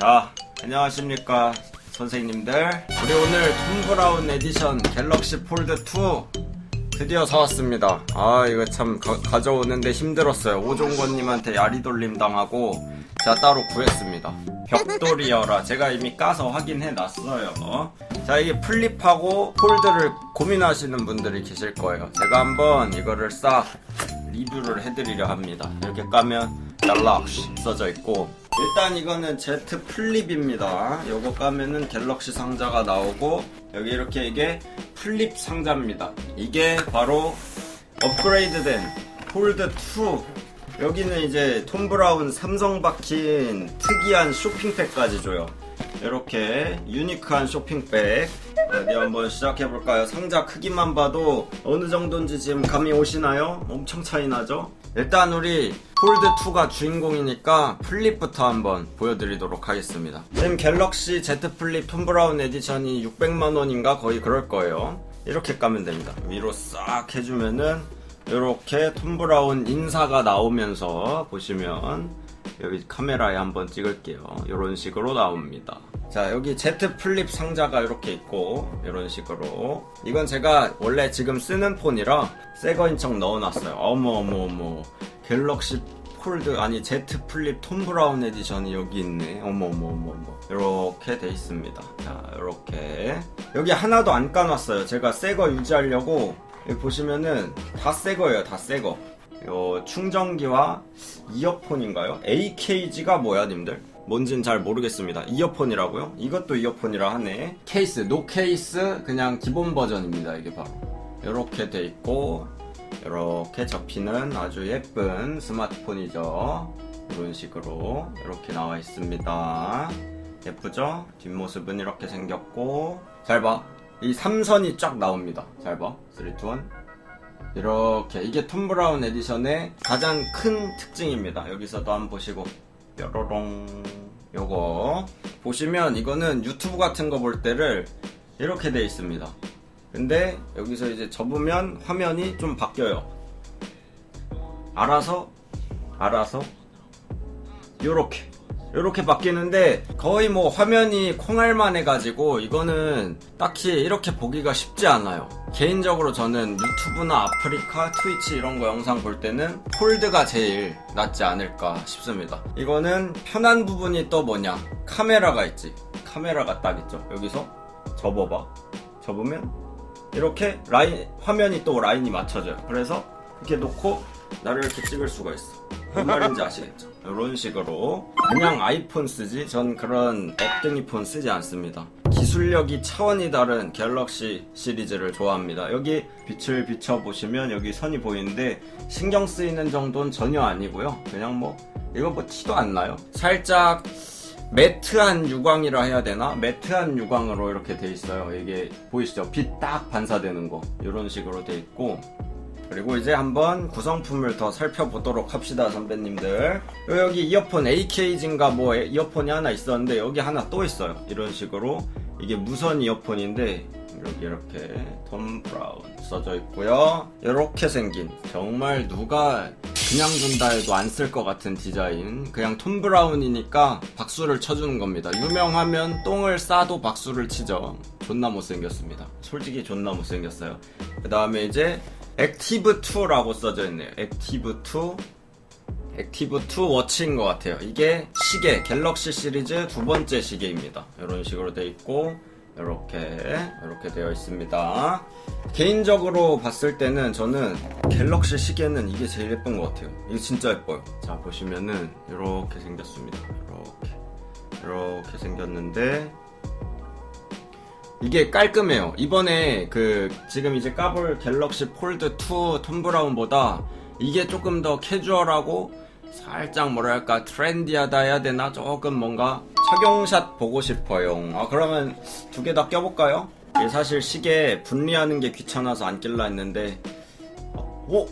자, 안녕하십니까 선생님들. 우리 오늘 톰 브라운 에디션 갤럭시 폴드 2 드디어 사왔습니다. 아, 이거 참 가져오는데 힘들었어요. 오종권님한테 야리돌림 당하고 제가 따로 구했습니다. 벽돌이어라. 제가 이미 까서 확인해 놨어요. 자, 이게 플립하고 폴드를 고민하시는 분들이 계실 거예요. 제가 한번 이거를 싹 리뷰를 해드리려 합니다. 이렇게 까면 갤럭시 써져 있고, 일단 이거는 Z 플립입니다. 요거 까면은 갤럭시 상자가 나오고, 여기 이렇게 이게 플립 상자입니다. 이게 바로 업그레이드된 폴드 2. 여기는 이제 톰 브라운 삼성 박힌 특이한 쇼핑백까지 줘요. 이렇게 유니크한 쇼핑백. 어디 한번 시작해볼까요? 상자 크기만 봐도 어느 정도인지 지금 감이 오시나요? 엄청 차이 나죠? 일단 우리 폴드2가 주인공이니까 플립부터 한번 보여드리도록 하겠습니다. 지금 갤럭시 Z 플립 톰 브라운 에디션이 600만원인가 거의 그럴 거예요. 이렇게 까면 됩니다. 위로 싹 해주면은 이렇게 톰 브라운 인사가 나오면서 보시면, 여기 카메라에 한번 찍을게요. 이런 식으로 나옵니다. 자, 여기 Z 플립 상자가 이렇게 있고, 이런 식으로. 이건 제가 원래 지금 쓰는 폰이라 새거인 척 넣어놨어요. 어머 갤럭시 폴드, 아니 Z 플립 톰 브라운 에디션이 여기 있네. 어머 이렇게 돼 있습니다. 자, 이렇게 여기 하나도 안 까놨어요. 제가 새거 유지하려고. 여기 보시면은 다 새거예요. 다 새거. 요 충전기와 이어폰인가요? AKG가 뭐야 님들? 뭔진 잘 모르겠습니다. 이어폰이라고요? 이것도 이어폰이라 하네. 케이스, 노 케이스 그냥 기본 버전입니다. 이게 바로 이렇게 돼 있고, 이렇게 접히는 아주 예쁜 스마트폰이죠. 이런 식으로 이렇게 나와 있습니다. 예쁘죠? 뒷모습은 이렇게 생겼고, 잘 봐. 이 삼선이 쫙 나옵니다. 잘 봐. 3, 2, 1. 이렇게. 이게 톰 브라운 에디션의 가장 큰 특징입니다. 여기서도 한번 보시고, 뾰로롱. 요거 보시면 이거는 유튜브 같은 거 볼 때를 이렇게 돼 있습니다. 근데 여기서 이제 접으면 화면이 좀 바뀌어요. 알아서 요렇게 바뀌는데, 거의 뭐 화면이 콩알만 해가지고 이거는 딱히 이렇게 보기가 쉽지 않아요. 개인적으로 저는 유튜브나 아프리카, 트위치 이런 거 영상 볼 때는 폴드가 제일 낫지 않을까 싶습니다. 이거는 편한 부분이 또 뭐냐, 카메라가 있지. 카메라가 딱 있죠. 여기서 접어봐. 접으면 이렇게 화면이 또 라인이 맞춰져요. 그래서 이렇게 놓고 나를 이렇게 찍을 수가 있어. 무슨 말인지 아시겠죠? 이런 식으로. 그냥 아이폰 쓰지, 전 그런 앱등이 폰 쓰지 않습니다. 기술력이 차원이 다른 갤럭시 시리즈를 좋아합니다. 여기 빛을 비춰보시면 여기 선이 보이는데 신경 쓰이는 정도는 전혀 아니고요. 그냥 뭐 이거 뭐 티도 안 나요. 살짝 매트한 유광이라 해야 되나? 매트한 유광으로 이렇게 돼 있어요. 이게 보이시죠? 빛 딱 반사되는 거. 이런 식으로 돼 있고, 그리고 이제 한번 구성품을 더 살펴보도록 합시다, 선배님들. 여기 이어폰 AKG인가 뭐 이어폰이 하나 있었는데 여기 하나 또 있어요. 이런 식으로. 이게 무선 이어폰인데 여기 이렇게 톰 브라운 써져 있고요. 이렇게 생긴, 정말 누가 그냥 준다 해도 안 쓸 것 같은 디자인. 그냥 톰 브라운이니까 박수를 쳐주는 겁니다. 유명하면 똥을 싸도 박수를 치죠. 존나 못생겼습니다. 솔직히 존나 못생겼어요. 그 다음에 이제 액티브2라고 써져 있네요. 액티브2 워치인 것 같아요. 이게 시계, 갤럭시 시리즈 두 번째 시계입니다. 이런 식으로 되어 있고, 이렇게 되어 있습니다. 개인적으로 봤을 때는 저는 갤럭시 시계는 이게 제일 예쁜 것 같아요. 이게 진짜 예뻐요. 자, 보시면은 이렇게 생겼습니다. 이렇게 생겼는데 이게 깔끔해요. 이번에 지금 이제 까볼 갤럭시 폴드 2 톰 브라운보다 이게 조금 더 캐주얼하고 살짝 뭐랄까 트렌디하다 해야 되나? 조금 뭔가 착용샷 보고 싶어요. 그러면 두 개 다 껴볼까요? 이게 사실 시계 분리하는 게 귀찮아서 안 낄라 했는데, 오!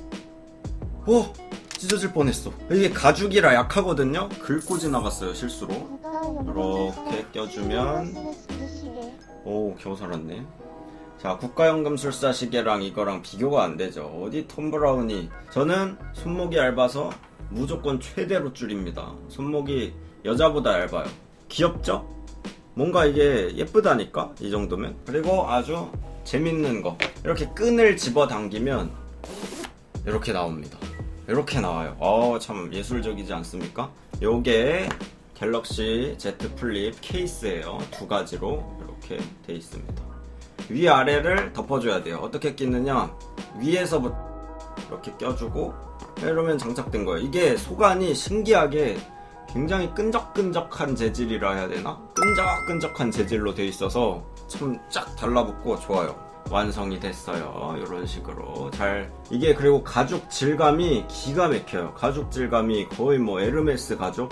찢어질 뻔했어. 이게 가죽이라 약하거든요? 긁고 지나갔어요, 실수로. 이렇게 껴주면, 오, 겨우 살았네. 자, 국가연금술사 시계랑 이거랑 비교가 안 되죠. 어디 톰 브라운이. 저는 손목이 얇아서 무조건 최대로 줄입니다. 손목이 여자보다 얇아요. 귀엽죠? 뭔가 이게 예쁘다니까 이 정도면. 그리고 아주 재밌는 거, 이렇게 끈을 집어 당기면 이렇게 나옵니다. 이렇게 나와요. 참 예술적이지 않습니까? 요게 갤럭시 Z 플립 케이스예요. 두 가지로 이렇게 돼 있습니다. 위아래를 덮어줘야 돼요. 어떻게 끼느냐, 위에서부터 이렇게 껴주고 이러면 장착된 거예요. 이게 소관이 신기하게 굉장히 끈적끈적한 재질이라 해야 되나? 끈적끈적한 재질로 돼 있어서 참 쫙 달라붙고 좋아요. 완성이 됐어요. 이런 식으로 잘. 이게 그리고 가죽 질감이 기가 막혀요. 가죽 질감이 거의 뭐 에르메스 가죽?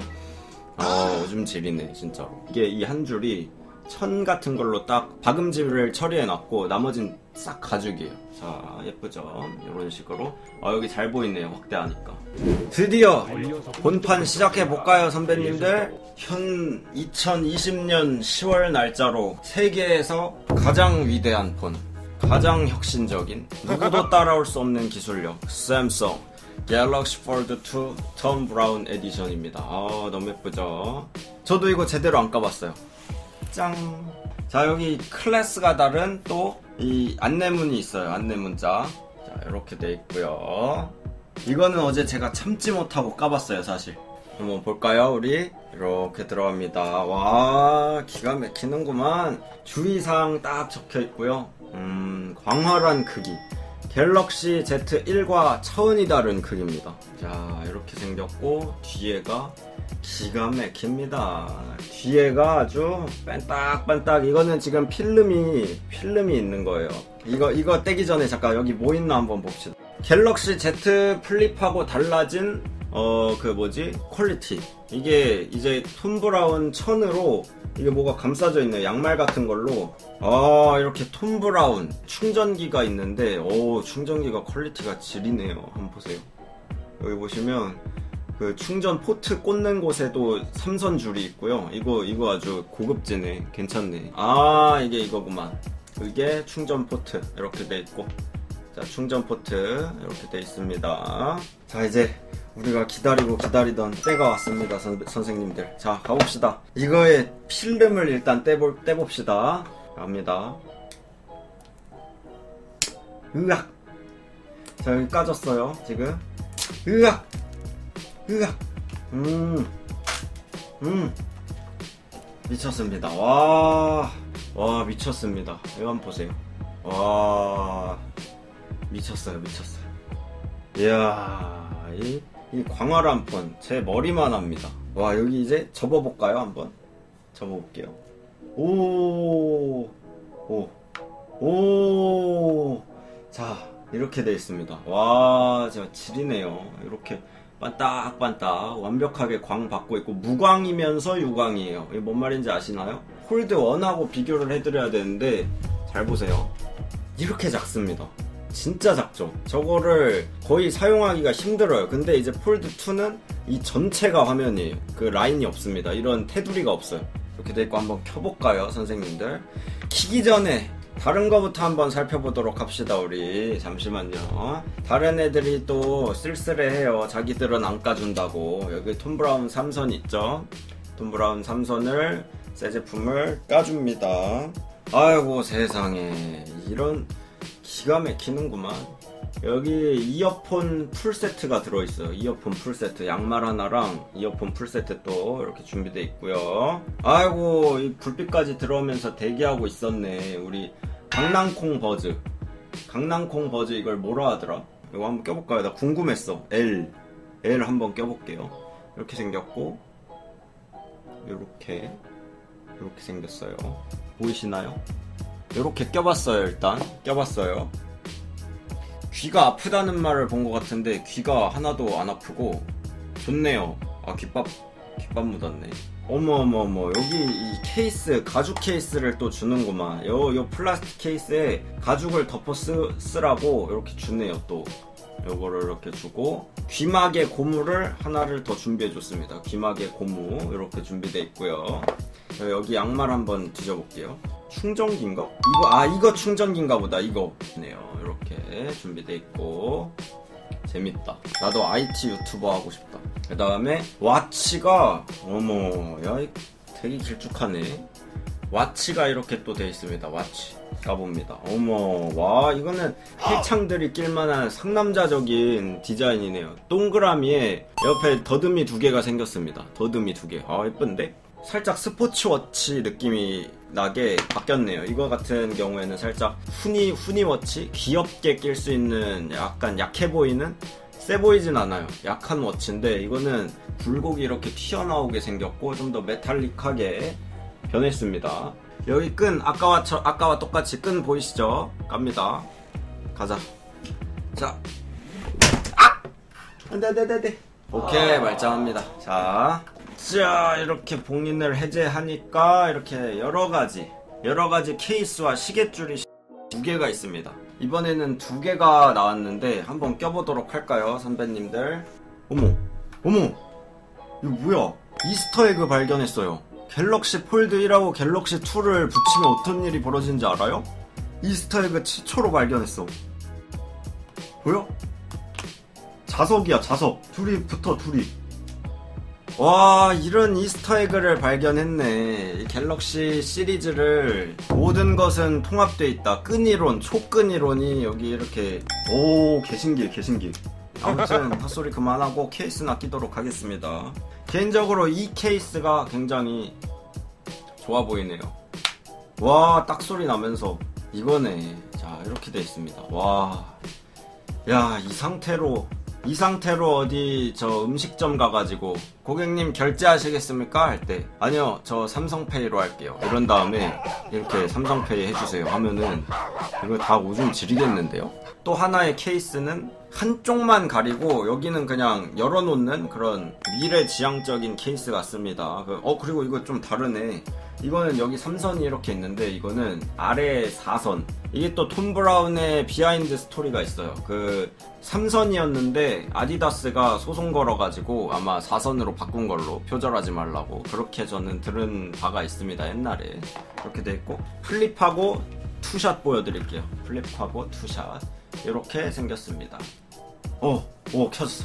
오줌 질이네 진짜로. 이게 이 한 줄이 천 같은 걸로 딱 박음질을 처리해놨고 나머진 싹 가죽이에요. 자, 예쁘죠? 이런 식으로. 여기 잘 보이네요. 확대하니까. 드디어 본판 시작해볼까요, 선배님들? 현 2020년 10월 날짜로 세계에서 가장 위대한 폰, 가장 혁신적인, 누구도 따라올 수 없는 기술력, 샘성 갤럭시 폴드 2 톰 브라운 에디션입니다. 너무 예쁘죠? 저도 이거 제대로 안 까봤어요. 짱! 자, 여기 클래스가 다른 또 이 안내문이 있어요. 안내문자. 자, 이렇게 돼 있고요. 이거는 어제 제가 참지 못하고 까봤어요, 사실. 한번 볼까요, 우리? 이렇게 들어갑니다. 와, 기가 막히는구만. 주의사항 딱 적혀 있고요. 광활한 크기. 갤럭시 Z1과 차원이 다른 크기입니다. 자, 이렇게 생겼고, 뒤에가 기가 막힙니다. 뒤에가 아주 빤딱빤딱. 이거는 지금 필름이 있는 거예요. 이거 떼기 전에 잠깐 여기 뭐 있나 한번 봅시다. 갤럭시 Z 플립하고 달라진 퀄리티. 이게 이제 톰 브라운 천으로 이게 뭐가 감싸져 있네요. 양말 같은 걸로. 이렇게 톰 브라운 충전기가 있는데, 충전기가 퀄리티가 지리네요. 한번 보세요. 여기 보시면 그 충전 포트 꽂는 곳에도 삼선 줄이 있고요. 이거 아주 고급지네. 괜찮네. 이게 이거구만. 이게 충전 포트 이렇게 돼 있고, 자, 충전 포트 이렇게 돼 있습니다. 자, 이제 우리가 기다리던 때가 왔습니다, 선생님들. 자, 가봅시다. 이거의 필름을 일단 떼봅시다. 갑니다. 으악! 자, 여기 까졌어요, 지금. 으악! 미쳤습니다. 와, 미쳤습니다. 이거 한번 보세요. 와, 미쳤어요. 이야, 이 광활한 폰, 제 머리만 합니다. 와, 여기 이제 접어볼까요? 한번 접어볼게요. 자, 이렇게 돼 있습니다. 와, 진짜 지리네요. 이렇게 반딱반딱 완벽하게 광 받고 있고, 무광이면서 유광이에요. 이게 뭔 말인지 아시나요? 폴드 1하고 비교를 해드려야 되는데, 잘 보세요. 이렇게 작습니다. 진짜 작죠? 저거를 거의 사용하기가 힘들어요. 근데 이제 폴드 2는 이 전체가 화면이에요. 그 라인이 없습니다. 이런 테두리가 없어요. 이렇게 돼있고, 한번 켜볼까요, 선생님들? 키기 전에 다른 거부터 한번 살펴보도록 합시다. 우리 잠시만요. 다른 애들이 또 쓸쓸해해요. 자기들은 안 까준다고. 여기 톰 브라운 3선 있죠? 톰 브라운 3선을, 새 제품을 까줍니다. 아이고 세상에, 이런 기가 막히는구만. 여기 이어폰 풀세트가 들어있어요. 이어폰 풀세트, 양말 하나랑 이어폰 풀세트 또 이렇게 준비되어 있고요. 아이고, 이 불빛까지 들어오면서 대기하고 있었네. 우리 강낭콩 버즈. 강낭콩 버즈, 이걸 뭐라 하더라? 이거 한번 껴볼까요? 나 궁금했어. L 한번 껴볼게요. 이렇게 생겼고, 이렇게 생겼어요. 보이시나요? 이렇게 껴봤어요. 일단 껴봤어요. 귀가 아프다는 말을 본 것 같은데 귀가 하나도 안 아프고 좋네요. 귓밥 묻었네. 어머, 여기 이 케이스, 가죽 케이스를 또 주는구만. 요 플라스틱 케이스에 가죽을 덮어 쓰라고 이렇게 주네요. 또 요거를 이렇게 주고, 귀마개 고무를 하나를 더 준비해 줬습니다. 귀마개 고무 이렇게 준비되어 있고요. 여기 양말 한번 뒤져볼게요. 충전기인가? 이거 충전기인가 보다. 이거네요. 이렇게 준비되어 있고, 재밌다. 나도 IT 유튜버 하고 싶다. 그 다음에 와치가, 어머, 야, 되게 길쭉하네. 와치가 이렇게 또 돼 있습니다. 와치 까봅니다. 어머, 와, 이거는 헬창들이 낄만한 상남자적인 디자인이네요. 동그라미에 옆에 더듬이 2개가 생겼습니다. 더듬이 2개. 아, 예쁜데? 살짝 스포츠워치 느낌이 나게 바뀌었네요. 이거 같은 경우에는 살짝 후니워치? 귀엽게 낄 수 있는 약간 약해 보이는? 세 보이진 않아요. 약한 워치인데 이거는 굴곡이 이렇게 튀어나오게 생겼고 좀 더 메탈릭하게 변했습니다. 여기 끈 아까와 똑같이 끈 보이시죠? 깝니다. 가자. 자, 안돼. 오케이, 말짱합니다. 자, 이렇게 봉인을 해제하니까 이렇게 여러 가지 케이스와 시계줄이 2개가 있습니다. 이번에는 2개가 나왔는데 한번 껴보도록 할까요, 선배님들? 어머, 이거 뭐야? 이스터에그 발견했어요. 갤럭시 폴드 1하고 갤럭시 2를 붙이면 어떤 일이 벌어지는지 알아요? 이스터에그 최초로 발견했어. 보여? 자석이야, 자석. 둘이. 와, 이런 이스터에그를 발견했네. 이 갤럭시 시리즈를 모든 것은 통합되어 있다. 끈이론, 초끈이론이 여기 이렇게. 오, 개신기. 아무튼 헛소리 그만하고 케이스는 아끼도록 하겠습니다. 개인적으로 이 케이스가 굉장히 좋아 보이네요. 와, 딱 소리 나면서 이거네. 자, 이렇게 돼 있습니다. 와, 야, 이 상태로 어디 저 음식점 가가지고 고객님 결제하시겠습니까? 할 때 아니요, 저 삼성페이로 할게요. 이런 다음에 이렇게 삼성페이 해주세요 하면은 이거 다 오줌 지리겠는데요? 또 하나의 케이스는 한쪽만 가리고 여기는 그냥 열어놓는 그런 미래지향적인 케이스 같습니다. 그리고 이거 좀 다르네. 이거는 여기 3선이 이렇게 있는데 이거는 아래 4선. 이게 또 톰 브라운의 비하인드 스토리가 있어요. 그 3선이었는데 아디다스가 소송 걸어가지고 아마 4선으로 바꾼 걸로, 표절하지 말라고. 그렇게 저는 들은 바가 있습니다, 옛날에. 이렇게 돼 있고 플립하고 투샷 보여드릴게요. 플립하고 투샷 이렇게 생겼습니다. 켜졌어.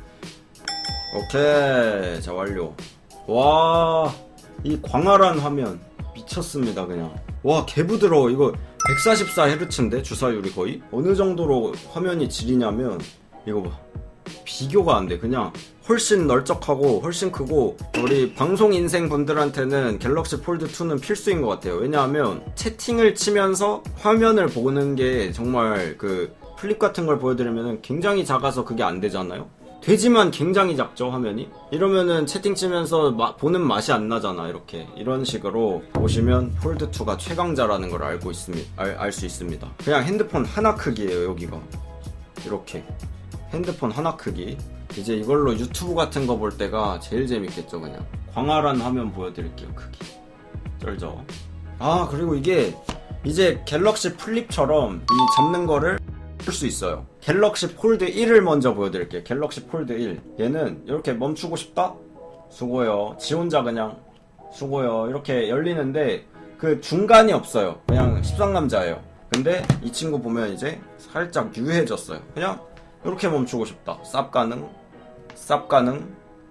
오케이, 자, 완료. 와, 이 광활한 화면 미쳤습니다. 그냥 와, 개부드러워. 이거 144Hz인데 주사율이 거의 어느 정도로 화면이 지리냐면 이거 봐, 비교가 안 돼. 그냥 훨씬 널쩍하고 훨씬 크고, 우리 방송 인생 분들한테는 갤럭시 폴드 2는 필수인 것 같아요. 왜냐하면 채팅을 치면서 화면을 보는 게 정말 그 플립 같은 걸 보여드리면 굉장히 작아서 그게 안 되잖아요. 되지만 굉장히 작죠, 화면이. 이러면은 채팅 치면서 보는 맛이 안 나잖아. 이런 식으로 보시면 폴드2가 최강자라는 걸 알 수 있습니다. 그냥 핸드폰 하나 크기예요. 여기가 이렇게 핸드폰 하나 크기. 이제 이걸로 유튜브 같은 거 볼 때가 제일 재밌겠죠. 그냥 광활한 화면 보여드릴게요. 크기 쩔죠. 아, 그리고 이게 이제 갤럭시 플립처럼 이 접는 거를 할 수 있어요. 갤럭시 폴드 1을 먼저 보여드릴게요. 갤럭시 폴드 1. 얘는 이렇게 멈추고 싶다? 수고요. 지 혼자 그냥 수고요. 이렇게 열리는데 그 중간이 없어요. 그냥 13감자예요. 근데 이 친구 보면 이제 살짝 유해졌어요. 그냥 이렇게 멈추고 싶다. 쌉 가능.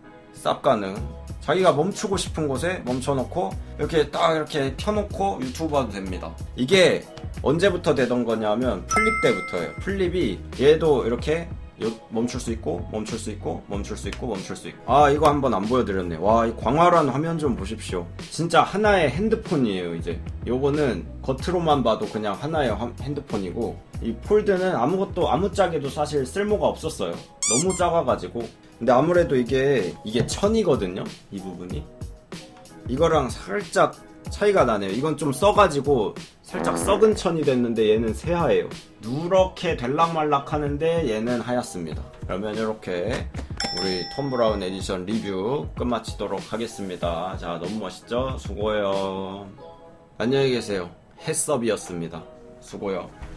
자기가 멈추고 싶은 곳에 멈춰놓고 이렇게 딱 이렇게 켜놓고 유튜브 봐도 됩니다. 이게 언제부터 되던 거냐면 플립 때부터예요. 플립이 얘도 이렇게 멈출 수 있고 멈출 수 있고 아, 이거 한번 안 보여드렸네. 와, 이 광활한 화면 좀 보십시오. 진짜 하나의 핸드폰이에요. 이제 요거는 겉으로만 봐도 그냥 하나의 핸드폰이고, 이 폴드는 아무짝에도 사실 쓸모가 없었어요. 너무 작아가지고. 근데 아무래도 이게 1000이거든요 이 부분이. 이거랑 살짝 차이가 나네요. 이건 좀 써가지고 살짝 썩은 천이 됐는데 얘는 새하예요. 누렇게 될락말락 하는데 얘는 하얗습니다. 그러면 이렇게 우리 톰 브라운 에디션 리뷰 끝마치도록 하겠습니다. 자, 너무 멋있죠? 수고해요. 안녕히 계세요. 해썹이었습니다. 수고요.